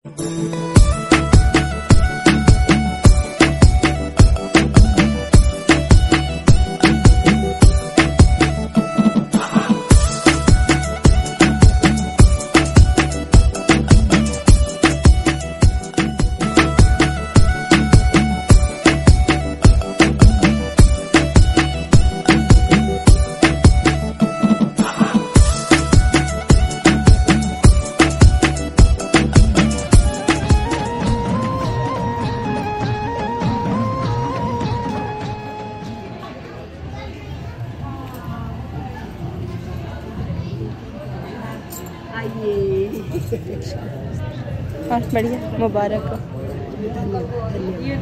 हाँ बढ़िया, मुबारक हो। ये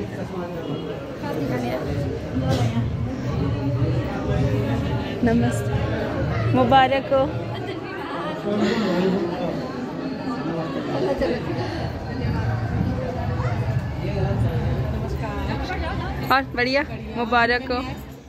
नमस्ते, मुबारक हो। और बढ़िया, मुबारक हो।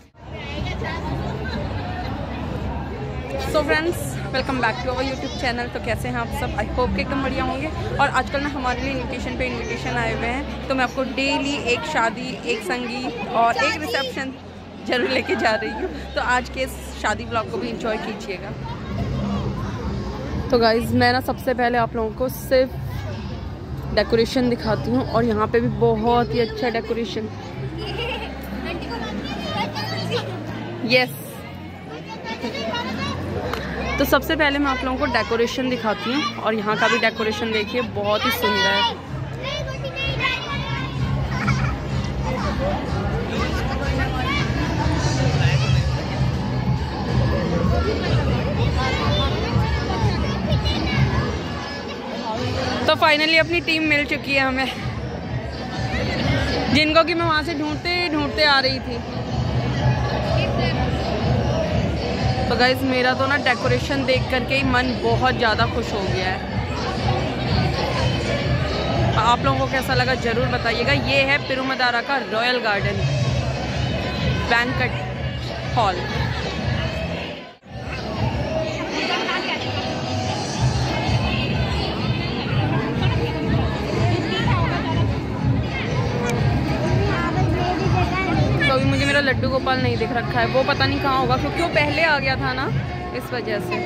So friends, welcome back to our YouTube channel. तो कैसे हैं आप सब? आई होप कि एकदम बढ़िया होंगे। और आजकल ना हमारे लिए इनविटेशन पे इनविटेशन आए हुए हैं, तो मैं आपको डेली एक शादी, एक संगीत और एक रिसेप्शन जरूर लेके जा रही हूँ। तो आज के इस शादी ब्लॉग को भी इंजॉय कीजिएगा। तो गाइज़, मैं ना सबसे पहले आप लोगों को सिर्फ डेकोरेशन दिखाती हूँ, और यहाँ पे भी बहुत ही अच्छा डेकोरेशन। यस, तो सबसे पहले मैं आप लोगों को डेकोरेशन दिखाती हूँ, और यहाँ का भी डेकोरेशन देखिए, बहुत ही सुंदर है। तो फाइनली अपनी टीम मिल चुकी है हमें, जिनको कि मैं वहाँ से ढूंढते ढूंढते आ रही थी। तो गाइज, मेरा तो ना डेकोरेशन देख करके ही मन बहुत ज़्यादा खुश हो गया है। आप लोगों को कैसा लगा ज़रूर बताइएगा। ये है पेरुमदारा का रॉयल गार्डन बैंक्वेट हॉल। तो अभी मुझे मेरा लड्डू गोपाल नहीं दिख रखा है, वो पता नहीं कहाँ होगा, क्योंकि वो पहले आ गया था ना, इस वजह से।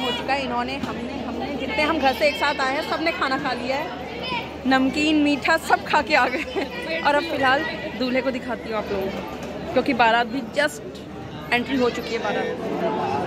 हो चुका है। इन्होंने हमने जितने हम घर से एक साथ आए हैं सब ने खाना खा लिया है, नमकीन मीठा सब खा के आ गए हैं। और अब फिलहाल दूल्हे को दिखाती हूँ आप लोगों को, क्योंकि बारात भी जस्ट एंट्री हो चुकी है बारात।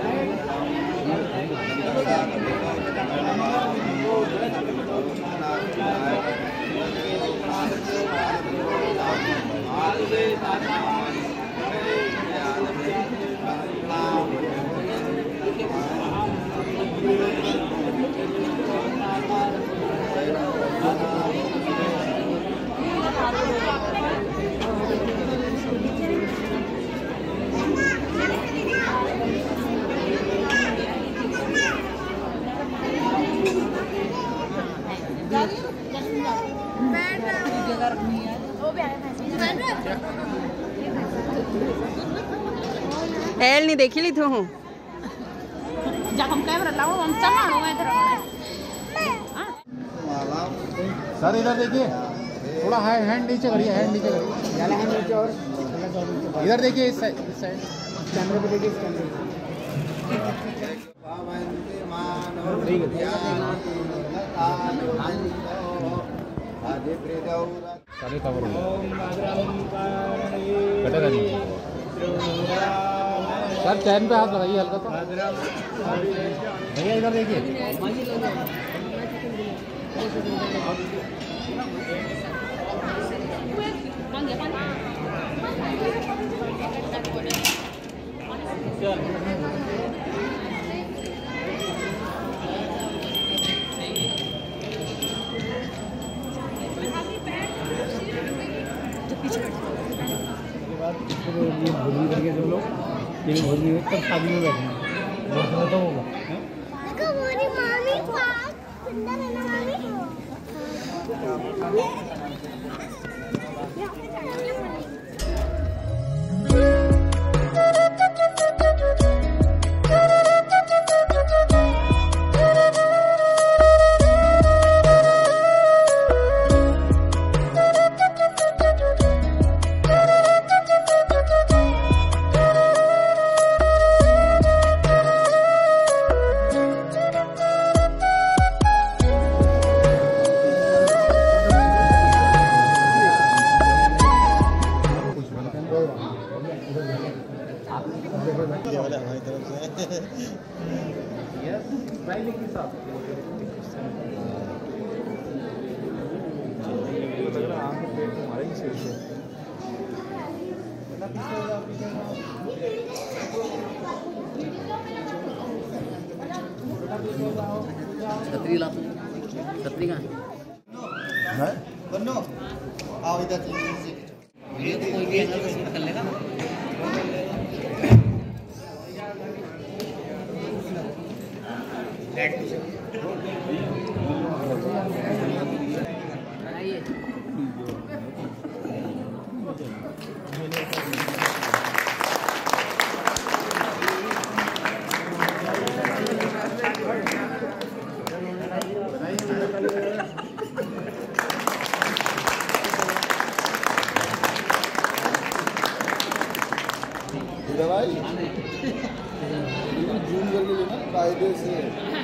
एल नहीं देखी ली तू जब हम कैमरा लाओ हम चमाड़ो में इधर सर इधर देखिए, थोड़ा हैंड नीचे करिए, हैंड नीचे करिए, ज़्यादा हैंड नीचे और इधर देखिए, इस साइड कैमरे पे देखिए, इस कैमरे सारे कवर हो कटेगा नहीं सर। चैन पे हाथ लगाइए हल्का सा भैया, इधर देखिए। ये भोजन करके जो लोग ये भोजन में तब शादी में बैठे हैं तो होगा। देखो मेरी मामी पास सुंदर है ना हमारी तरफ से छतरी ला, छतरी कहाँ है? आओ इधर ये तो कोई भी एंगल से शूट कर लेगा। भाई जूम करके लेना कायदे से।